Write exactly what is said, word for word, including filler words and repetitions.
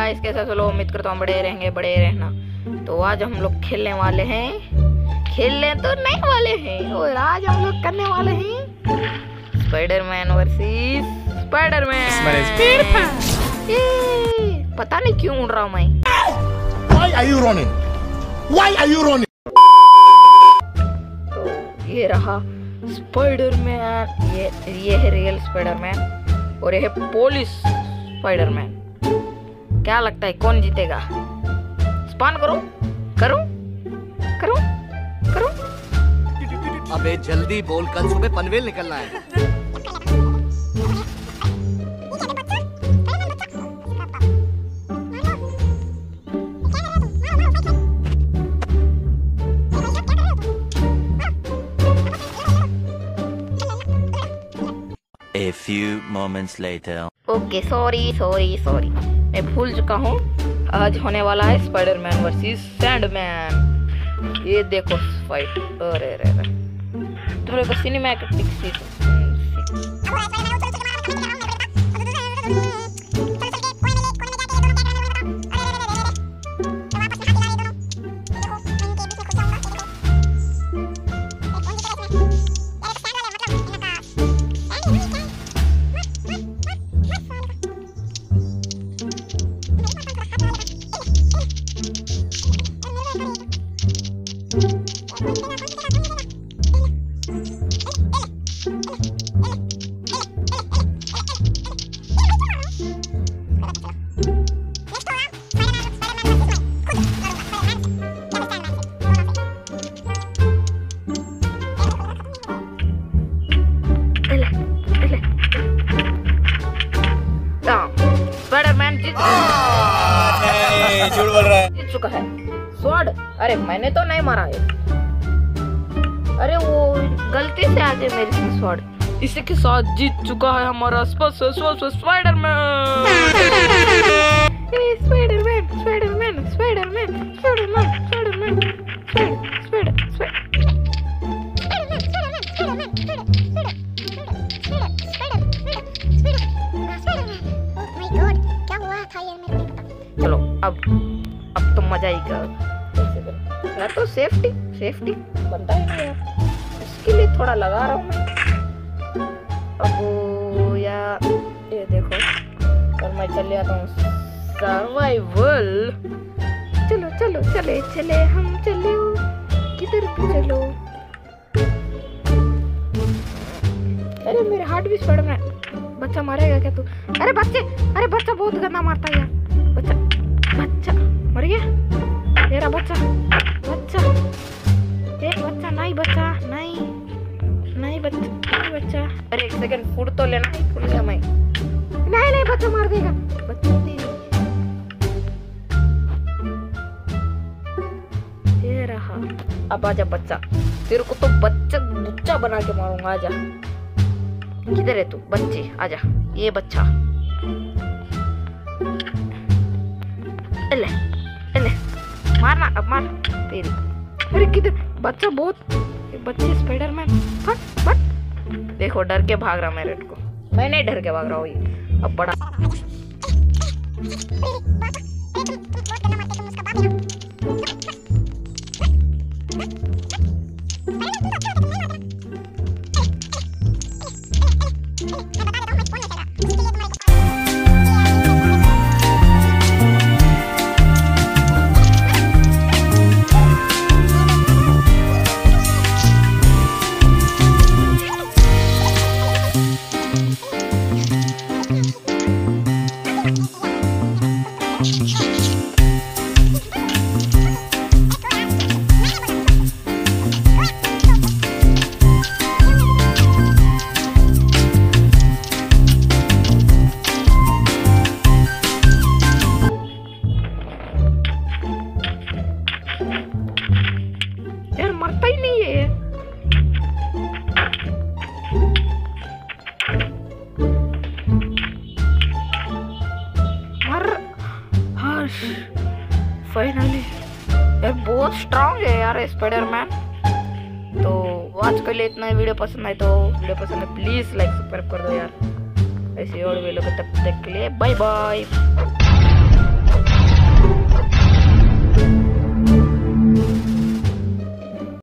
Guys, कैसा चलो, उम्मीद करता हूँ बड़े रहेंगे, बड़े रहना। तो आज हम लोग खेलने वाले हैं, खेलने तो नहीं वाले हैं, और आज हम लोग करने वाले हैं स्पाइडरमैन वर्सेस स्पाइडरमैन। पता नहीं क्यों उड़ रहा हूँ मैं। Why are you running? Why are you running? तो ये रहा स्पाइडरमैन, ये ये है रियल स्पाइडरमैन और ये है पुलिस स्पाइडरमैन। क्या लगता है कौन जीतेगा? स्पॉन करो करो करो करो। अबे जल्दी बोल, कल सुबह पनवेल निकलना है। A few moments later. Okay, sorry sorry sorry, मैं भूल चुका हूँ। आज होने वाला है स्पाइडरमैन वर्सेस सैंडमैन। ये देखो फाइट, अरे अरे अरे तुम्हारे को सिनेमैटिक सीन। स्पाइडरमैन जीत झूठ बोल रहा है। जीत चुका है। स्वॉर्ड, अरे मैंने तो नहीं मारा है, अरे वो गलती से आ गए मेरे से स्वॉर्ड। इसी के साथ जीत चुका है हमारा Spiderman. Spiderman Spiderman Spiderman Spiderman Spiderman चलो अब अब तो मजा ही कर। मैं तो सेफ्टी सेफ्टी बनता ही नहीं यार, इसके लिए थोड़ा लगा रहा हूँ मैं। अब वो यार ये देखो, और मैं चले आता हूँ सर्वाइवल। चलो चलो चले चले हम चले, किधर भी चलो। अरे मेरे हार्ट भी स्पीड में। बच्चा मारेगा क्या तू? अरे बच्चे, अरे बच्चा बहुत गंदा मारता है यार। बच्चा बच्चा मर गया मेरा बच्चा। बच्चा एक बच्चा नहीं, बच्चा नहीं नहीं बच्चा नहीं बच्चा। अरे एक सेकंड, फूड तो लेना है, फूड लिया मैं। नहीं नहीं बच्चा मार देगा, बच्चा ये रहा। अब आजा बच्चा, तेरे को तो बच्चा बुच्चा बना के मारूंगा। आजा, किधर है तू? बच्चे आजा, ये बच्चा ले ले मारना, अब मार तेरी। अरे किधर बच्चा? बहुत बच्चे स्पाइडरमैन फट फट। देखो डर के भाग रहा मेरे को, मैं नहीं डर के भाग रहा हूँ, ये अब बड़ा। यार मरता ही नहीं है। मर हर्ष, फाइनली यार बहुत स्ट्रांग है यार स्पाइडरमैन। तो आज के लिए इतना ही। वीडियो पसंद आए तो वीडियो पसंद है प्लीज लाइक सब्सक्राइब कर दो यार। ऐसे और वीडियो को तब तक के लिए बाय बाय।